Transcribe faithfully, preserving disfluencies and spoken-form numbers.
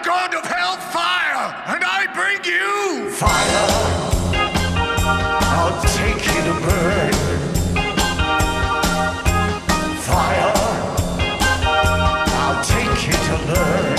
god of hellfire, and I bring you Fire, I'll take you to burn. Fire, I'll take you to learn.